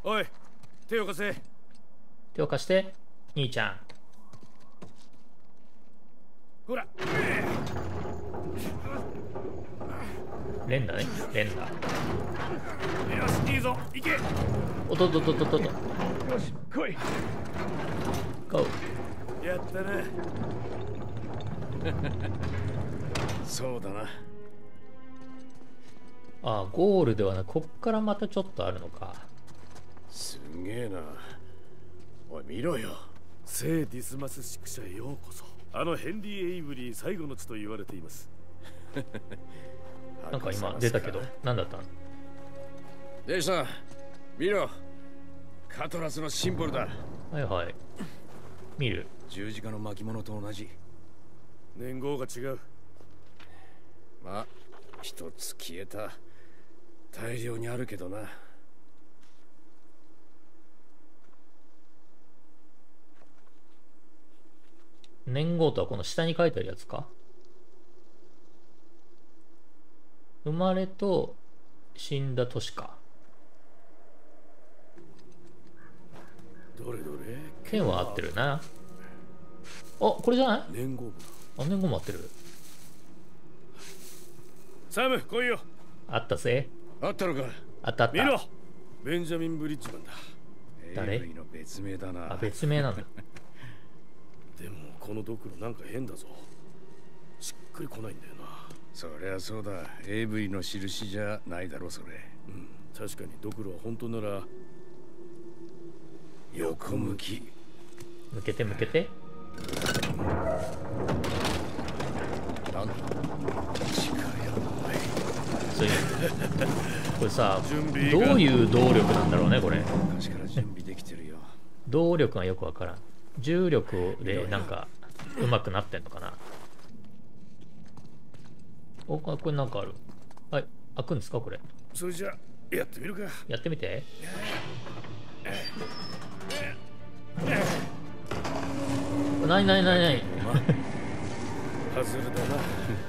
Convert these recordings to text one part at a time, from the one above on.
おい、手を貸せ。 手を貸して、兄ちゃん。 ほら。 連打ね、連打。 よし、いいぞ、行け。 おっとっとっとっとっと。 よし、来い。 ゴー。 やったな。そうだな。 ああ、ゴールではなく、こっからまたちょっとあるのか。 すげえな。おい、見ろよ。聖ディスマス宿舎へようこそ。あのヘンリー・エイブリー最後の地と言われています。 なんか今出たけど、何だったの？ でさ、見ろ。カトラスのシンボルだ。 はいはい。見る。 十字架の巻物と同じ。年号が違う。まあ、一つ消えた。大量にあるけどな。 年号とはこの下に書いてあるやつか？生まれと死んだ年か。 どれどれ。 剣は合ってるな。あ、これじゃない？ 年号も。 あ、年号も合ってる。 サム、来いよ。 あったぜ。 あったのか。 あったあった。 見ろ。ベンジャミン・ブリッジマンだ。 誰？ エイブリーの別名だな。 あ、別名なんだ。 でもこのドクロなんか変だぞ。しっくりこないんだよな。そりゃそうだ。エイブリーの印じゃないだろそれ。うん、確かにドクロは本当なら横向き。 向けて向けて。 なんだ。力やばい。 そういう。これさ、どういう動力なんだろうねこれ。 昔から準備できてるよ。 動力がよくわからん。重力でなんか上手くなってんのかな。お、これなんかある。はい、開くんですかこれ。 それじゃやってみるか。 やってみて。ないないないない。 外れだな。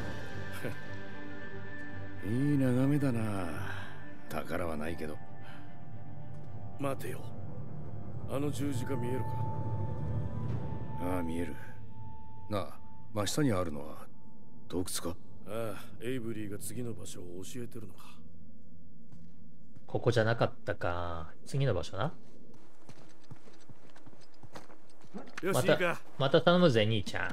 いい眺めだな。宝はないけど。待てよ。あの十字架見えるか。ああ、見える。なあ、真下にあるのは洞窟か。ああ、エイブリーが次の場所を教えてるのか。 ここじゃなかったか。次の場所な。 よし、いいか。 また頼むぜ兄ちゃん。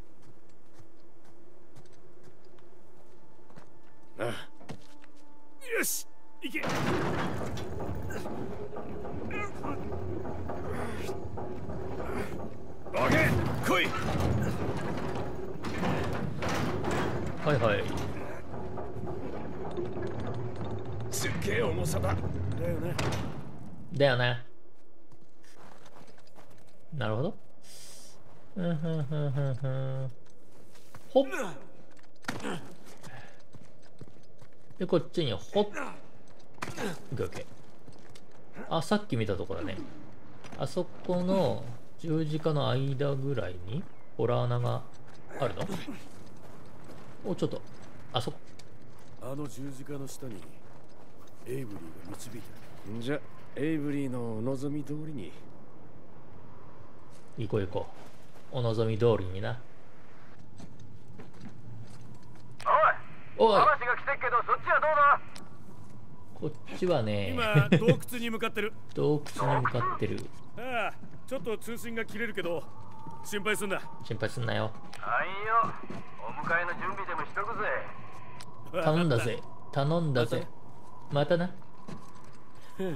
ああ、よし、行け。オッケー、来い。 はいはい。 すっげえ重さだ。だよね。 だよね。なるほど。ほっ。で、こっちにほっ。オッケーオッケー。あ、さっき見たとこだね。あそこの十字架の間ぐらいにホラー穴があるの？お、ちょっと。あそこ。 あの十字架の下にエイブリーが導いてる。んじゃ、エイブリーのお望み通りに。 行こう行こう。お望み通りにな。おい、 話が来てっけど、そっちはどうだ？ こっちはね、 今洞窟に向かってる。 洞窟に向かってる。 ああ、ちょっと通信が切れるけど心配すんな。 心配すんなよ。 はいよ、お迎えの準備でもしとくぜ。 頼んだぜ。頼んだぜ。またな。 や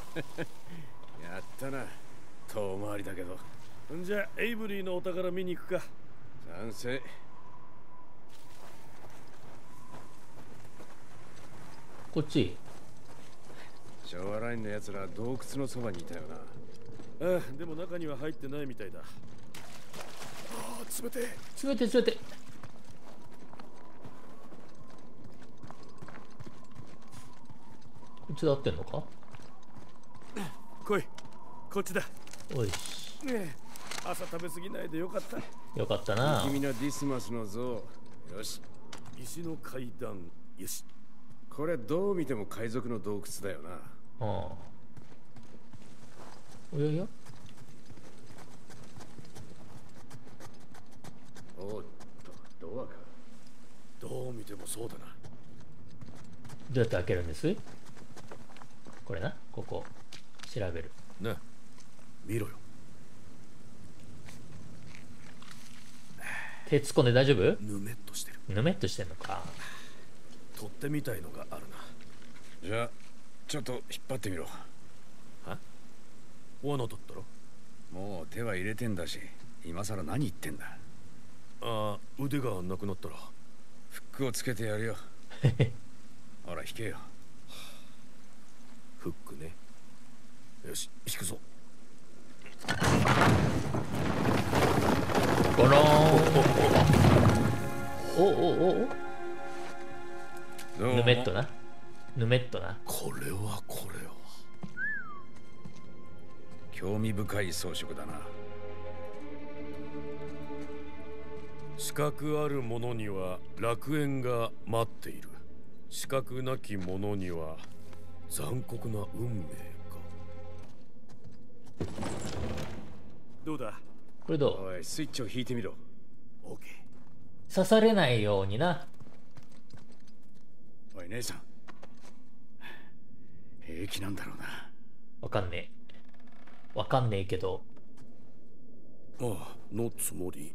ったな。遠回りだけど。んじゃエイブリーのお宝見に行くか。賛成。 こっち。 昭和ラインのやつら洞窟のそばにいたよな。ああ、でも中には入ってないみたいだ。ああ、冷てえ。 冷て冷て。こっちで合ってんのか？ 来い、こっちだ。 おいし。 ねえ、朝食べ過ぎないでよかった。 よかったな。 君のディスマスの像。よし。石の階段。よし。これどう見ても海賊の洞窟だよな。 うん。 おやや。 おっと、ドアか。どう見てもそうだな。 どうやって開けるんです？これな、ここ調べる。 な、見ろよ。 手突っ込んで大丈夫？ ぬめっとしてる。 ぬめっとしてんのか。 取っ手みたいのがあるな。じゃあちょっと引っ張ってみろ。は？罠だったろ？もう手は入れてんだし、今さら何言ってんだ。ああ、腕がなくなったらフックをつけてやるよ。ほら引けよ。フックね。よし、引くぞ。 ゴローン。おおおお。ぬめっとな。ぬめっとな。 これは興味深い装飾だな。資格ある者には楽園が待っている。資格なき者には残酷な運命か。どうだ？ これどう？ おい、スイッチを引いてみろ。オーケー。 刺されないようにな。 おい姉さん、平気なんだろうな。 わかんねえ。わかんねえけど。 ああ、のつもり。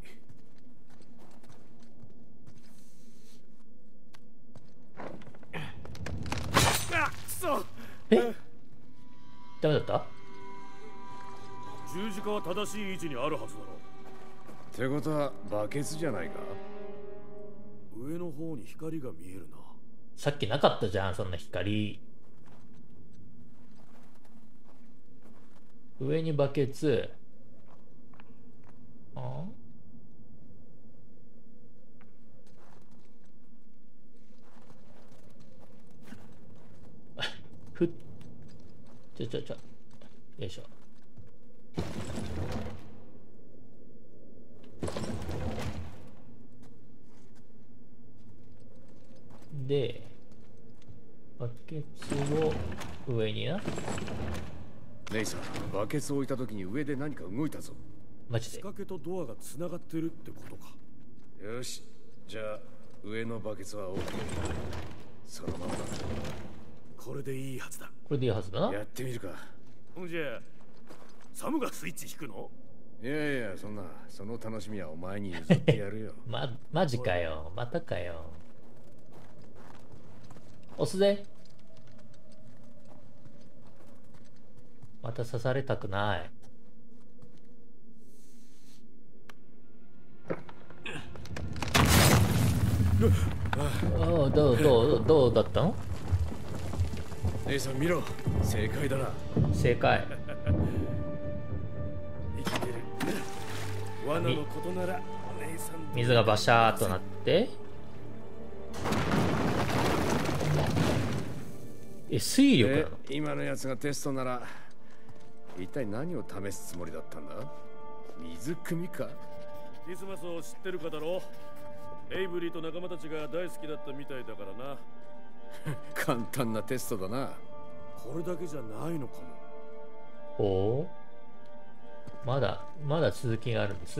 あ、くそ。 え？ダメだった？ 十字架は正しい位置にあるはずだろ。ってことはバケツじゃないか。上の方に光が見えるな。 さっきなかったじゃん、そんな光。上にバケツ。あ？ふっ。よいしょ。で、バケツを上にな。 レイさん、バケツを置いた時に上で何か動いたぞ。 マジで。 仕掛けとドアがつながってるってことか。よし、じゃあ上のバケツは OK。そのままだ。これでいいはずだ。 これでいいはずだな。 やってみるか。ほんじゃ、サムがスイッチ引くの？いやいや、その楽しみはお前に譲ってやるよ。 マジかよ。またかよ。押すぜ。また刺されたくない。ああ、どうだったの？ 姉さん見ろ、正解だな。 正解。 生きてる。罠のことなら姉さん。 水がバシャーっとなって。水力なの？ 今のやつがテストなら一体何を試すつもりだったんだ？水汲みか？ディスマスを知ってるかだろう。エイブリーと仲間たちが大好きだったみたいだからな。簡単なテストだな。これだけじゃないのかも。 おお。まだ続きがあるんです。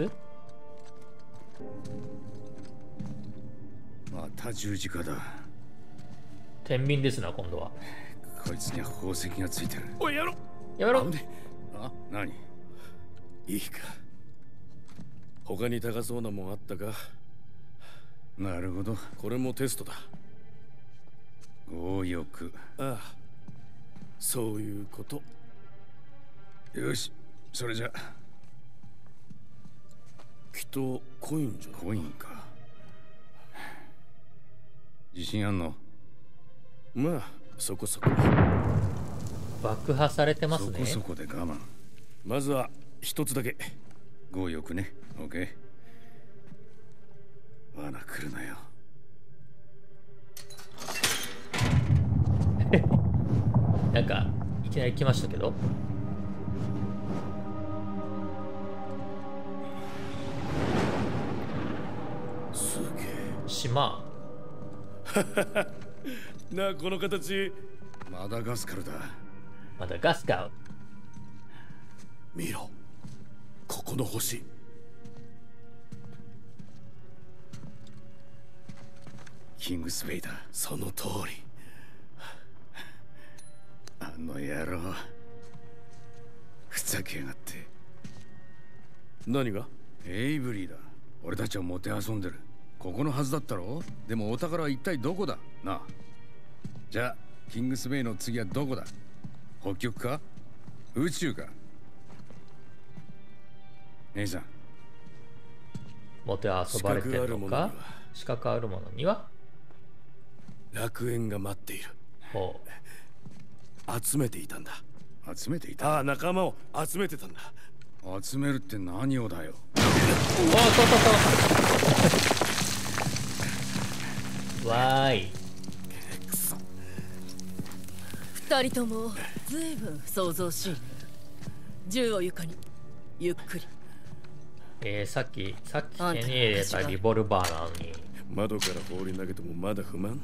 また十字架だ。 天秤ですな、今度は。 こいつには宝石がついてる。 おい、やめろ。 あ、何？いいか。他に高そうなもんあったか？なるほど。これもテストだ。強欲。ああ、そういうこと。よし、それじゃ。きっとコインじゃないか。コインか。自信あんの？まあ、そこそこ。 爆破されてますね。 そこそこで我慢。まずは一つだけ。強欲ね。オッケー。罠来るなよ。 なんかいきなり来ましたけど。 すげえ。 島。 なあ、この形。マダガスカルだ。 マダガスカル。 見ろ、ここの星。キングスベイだ。その通り。あの野郎、ふざけやがって。何が？エイブリーだ。俺たちはもてあそんでる。ここのはずだったろ。でもお宝は一体どこだなあ。じゃあキングスベイの次はどこだ？北極か？宇宙か？姉さん、 もてあそばれてるのか？資格あるものには楽園が待っている。 ほう。集めていたんだ。集めていた？ああ、仲間を集めてたんだ。集めるって何をだよ。 おそうわーい。 くそ。 二人ともずいぶん想像しいね。銃を床にゆっくり。 さっき手に入れたリボルバーなのに窓から放り投げてもまだ不満？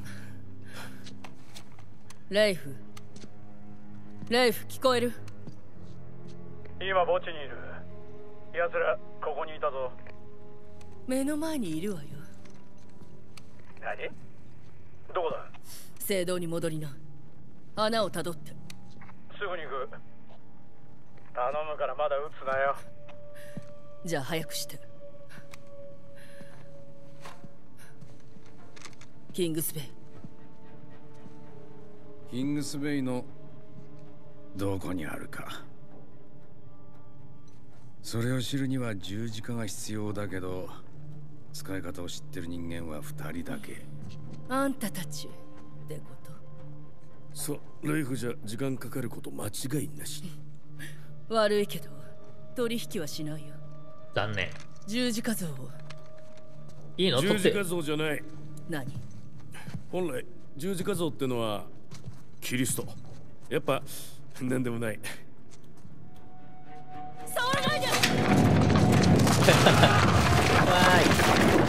レイフ聞こえる？ 今墓地にいる。奴らここにいたぞ。 目の前にいるわよ。 何？どこだ？ 聖堂に戻りな。穴をたどって。 すぐに行く。頼むからまだ撃つなよ。 じゃあ早くして。キングスベイ。 キングスベイのどこにあるか。それを知るには十字架が必要だけど、使い方を知ってる人間は2人だけ。 あんたたちってこと？ レイフじゃ時間かかること間違いなし。 悪いけど取引はしないよ。 残念。 十字架像を。 いいの？ 十字架像じゃない。 何？ 本来十字架像ってのはキリスト。やっぱ何でもない。 触らないで。 わーい。